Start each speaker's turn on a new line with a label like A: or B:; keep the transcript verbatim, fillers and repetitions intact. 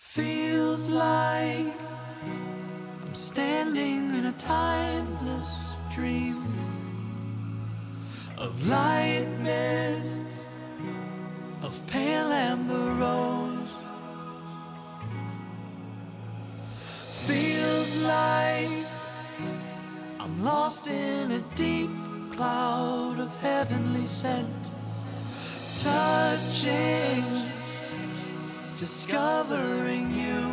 A: Feels like I'm standing in a timeless dream of light mists, of pale amber rose. Feels like I'm lost in a deep cloud of heavenly scent, touching, discovering you.